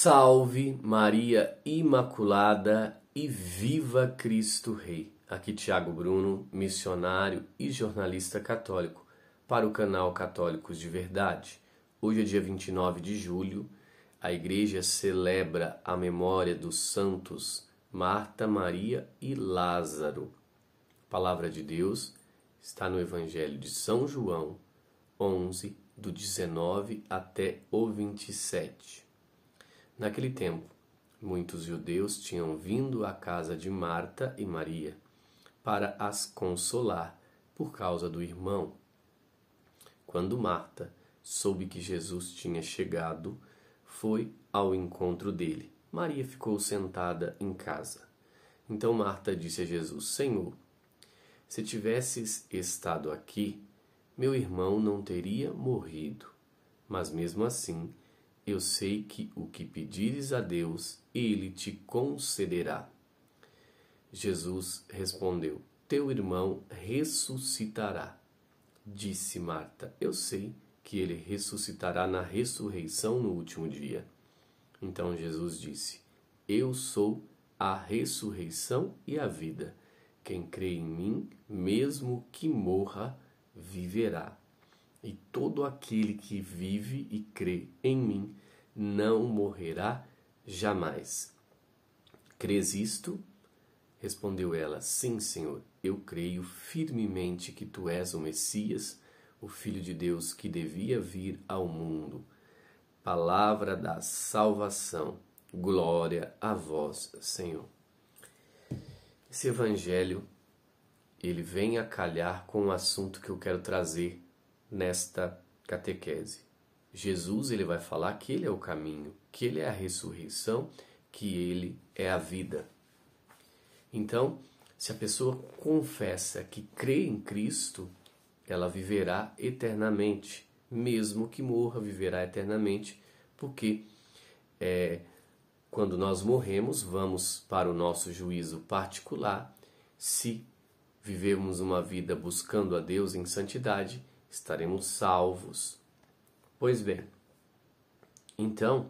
Salve Maria Imaculada e viva Cristo Rei! Aqui Tiago Bruno, missionário e jornalista católico para o canal Católicos de Verdade. Hoje é dia 29 de julho, a Igreja celebra a memória dos santos Marta, Maria e Lázaro. A palavra de Deus está no Evangelho de São João 11, do 19 até o 27. Naquele tempo, muitos judeus tinham vindo à casa de Marta e Maria para as consolar por causa do irmão. Quando Marta soube que Jesus tinha chegado, foi ao encontro dele. Maria ficou sentada em casa. Então Marta disse a Jesus: Senhor, se tivesses estado aqui, meu irmão não teria morrido. Mas mesmo assim, eu sei que o que pedires a Deus, Ele te concederá. Jesus respondeu: Teu irmão ressuscitará. Disse Marta: Eu sei que ele ressuscitará na ressurreição no último dia. Então Jesus disse: Eu sou a ressurreição e a vida. Quem crê em mim, mesmo que morra, viverá. E todo aquele que vive e crê em mim não morrerá jamais. Crês isto? Respondeu ela: Sim, Senhor, eu creio firmemente que tu és o Messias, o Filho de Deus que devia vir ao mundo. Palavra da salvação. Glória a vós, Senhor. Esse evangelho, ele vem a calhar com o assunto que eu quero trazer nesta catequese. Jesus, ele vai falar que ele é o caminho, que ele é a ressurreição, que ele é a vida. Então, se a pessoa confessa que crê em Cristo, ela viverá eternamente, mesmo que morra, viverá eternamente, porque quando nós morremos, vamos para o nosso juízo particular. Se vivemos uma vida buscando a Deus em santidade, estaremos salvos. Pois bem, então,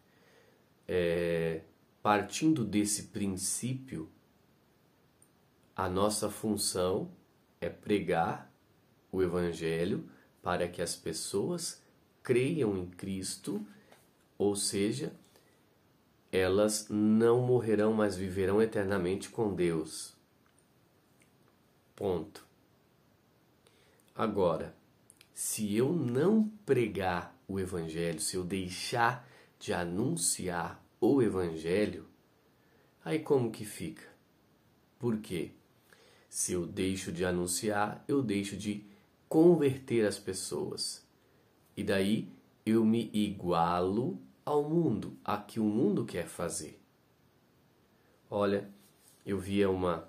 partindo desse princípio, a nossa função é pregar o Evangelho para que as pessoas creiam em Cristo, ou seja, elas não morrerão, mas viverão eternamente com Deus. Ponto. Agora, se eu não pregar o Evangelho, se eu deixar de anunciar o Evangelho, aí como que fica? Por quê? Se eu deixo de anunciar, eu deixo de converter as pessoas. E daí eu me igualo ao mundo, a que o mundo quer fazer. Olha, eu via uma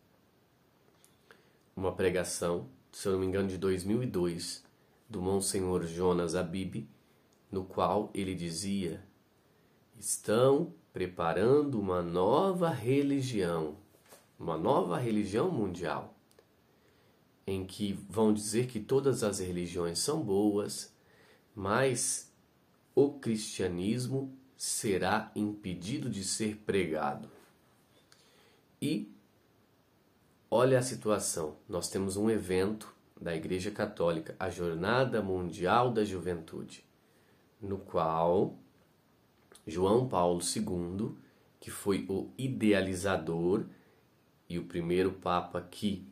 pregação, se eu não me engano, de 2002, do Monsenhor Jonas Abib, no qual ele dizia: estão preparando uma nova religião mundial, em que vão dizer que todas as religiões são boas, mas o cristianismo será impedido de ser pregado. E olha a situação, nós temos um evento da Igreja Católica, a Jornada Mundial da Juventude, no qual João Paulo II, que foi o idealizador e o primeiro Papa que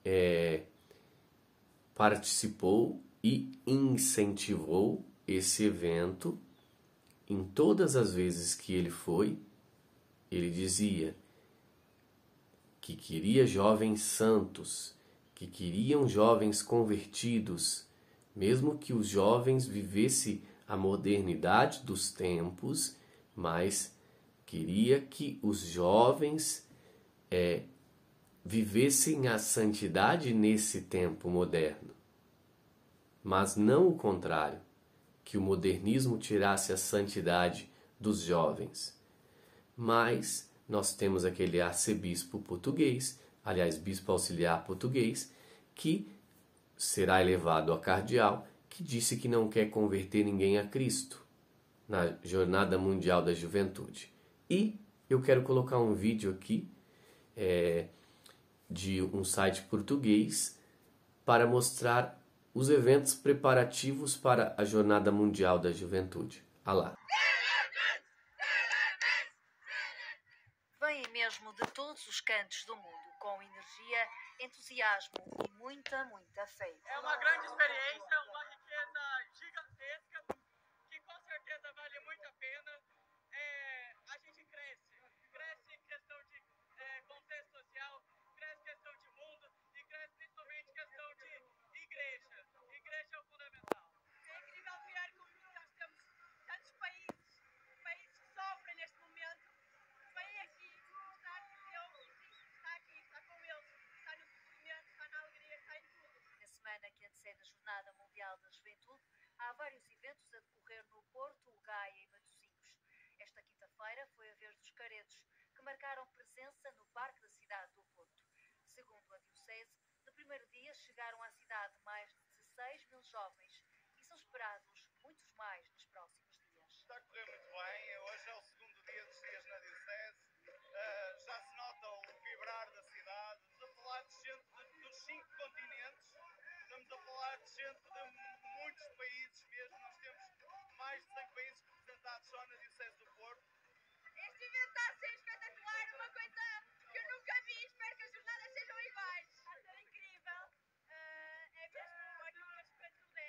participou e incentivou esse evento, em todas as vezes que ele foi, ele dizia que queria jovens santos, que queriam jovens convertidos, mesmo que os jovens vivessem a modernidade dos tempos, mas queria que os jovens vivessem a santidade nesse tempo moderno. Mas não o contrário, que o modernismo tirasse a santidade dos jovens. Mas nós temos aquele arcebispo português, aliás, bispo auxiliar português, que será elevado a cardeal, que disse que não quer converter ninguém a Cristo. na Jornada Mundial da Juventude. E eu quero colocar um vídeo aqui de um site português para mostrar os eventos preparativos para a Jornada Mundial da Juventude. Olha lá. Vêm mesmo de todos os cantos do mundo, com energia, entusiasmo e muita fé. É uma grande experiência, uma riqueza gigantesca, que com certeza vale muito a pena. A gente cresce em questão de contexto social, cresce em questão de mundo e cresce principalmente em questão de igreja. Igreja é o fundamental. É incrível ver como nós temos tantos países que sofrem neste momento. Vem aqui, está com Deus, está aqui, está com eles, está no sofrimento, está na alegria, está em tudo. Na semana que antecede a Jornada Mundial da Juventude, há vários eventos a decorrer no Porto, Gaia e Matosinhos. Esta quinta-feira foi a vez dos caretos, que marcaram presença no Parque da cidade do Porto. Segundo a Diocese, no primeiro dia chegaram à cidade mais de 16 mil jovens e são esperados muitos mais nos próximos dias. Está a correr muito bem, hoje é o segundo dia dos dias na Diocese, já se nota o vibrar da cidade, estamos a falar de gente dos 5 continentes, estamos a falar de gente de muitos países mesmo, nós temos mais de 100 países representados só na Diocese do Porto. Este evento está a ser espetacular, uma coisa que eu nunca vi, espero que as jornadas sejam iguais. Está a ser incrível, é mesmo aquilo que a juventude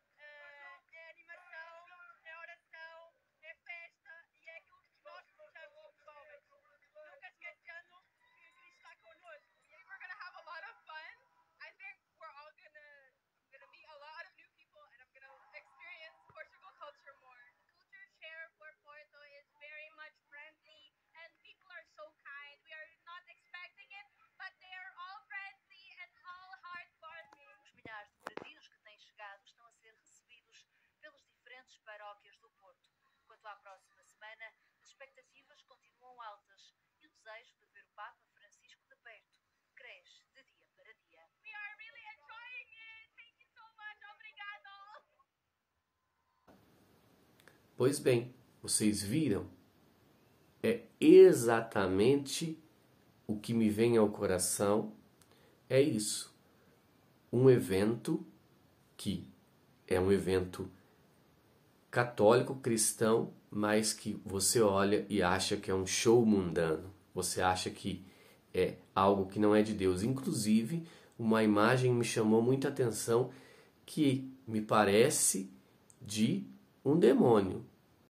é animação, é oração, é festa e é aquilo que nós precisamos como jovens. Nunca esquecendo que Cristo está connosco. I think we're going to have a lot of fun. I think we're all going to meet a lot of new people and I'm going to experience Portugal culture more. Culture share for Porto is very much friendly and people are so kind. We are not expecting it, but they are all friendly and all heartwarming. Os milhares de peregrinos que têm chegado estão a ser recebidos pelas diferentes paróquias do Porto. Quanto à próxima semana, as expectativas continuam altas e o desejo de ver o Papa Francisco de perto cresce de dia para dia. We are really enjoying it. Thank you so much. Obrigado. Pois bem, vocês viram? É exatamente o que me vem ao coração, é isso. Um evento que é um evento católico cristão, mas que você olha e acha que é um show mundano. Você acha que é algo que não é de Deus. Inclusive, uma imagem me chamou muita atenção que me parece de um demônio.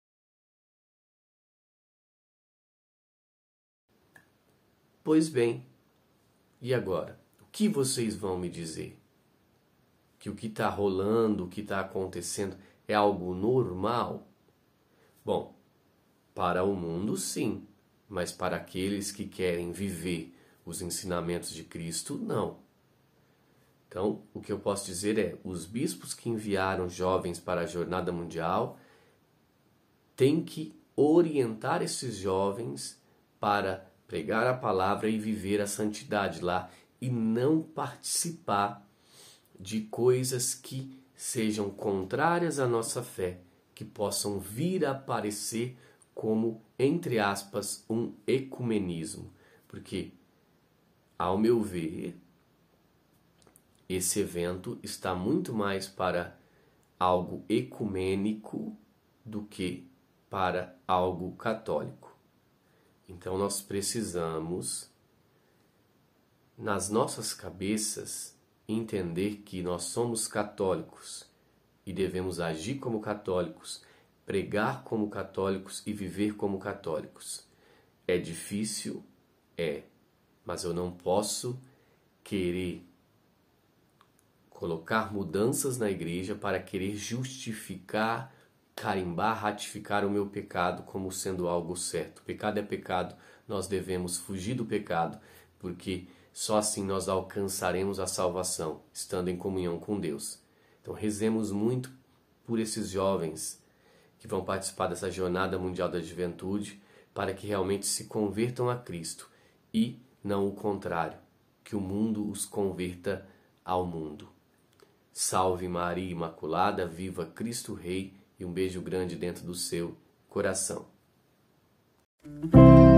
Pois bem, e agora? O que vocês vão me dizer? Que o que está rolando, o que está acontecendo é algo normal? Bom, para o mundo sim, mas para aqueles que querem viver os ensinamentos de Cristo, não. Então, o que eu posso dizer é, os bispos que enviaram jovens para a Jornada Mundial têm que orientar esses jovens para pregar a palavra e viver a santidade lá e não participar de coisas que sejam contrárias à nossa fé, que possam vir a aparecer como, entre aspas, um ecumenismo. Porque, ao meu ver, esse evento está muito mais para algo ecumênico do que para algo católico. Então nós precisamos, nas nossas cabeças, entender que nós somos católicos e devemos agir como católicos, pregar como católicos e viver como católicos. É difícil? É, mas eu não posso querer colocar mudanças na igreja para querer justificar, carimbar, ratificar o meu pecado como sendo algo certo. Pecado é pecado, nós devemos fugir do pecado, porque só assim nós alcançaremos a salvação, estando em comunhão com Deus. Então rezemos muito por esses jovens que vão participar dessa Jornada Mundial da Juventude, para que realmente se convertam a Cristo e não o contrário, que o mundo os converta ao mundo. Salve Maria Imaculada, viva Cristo Rei e um beijo grande dentro do seu coração.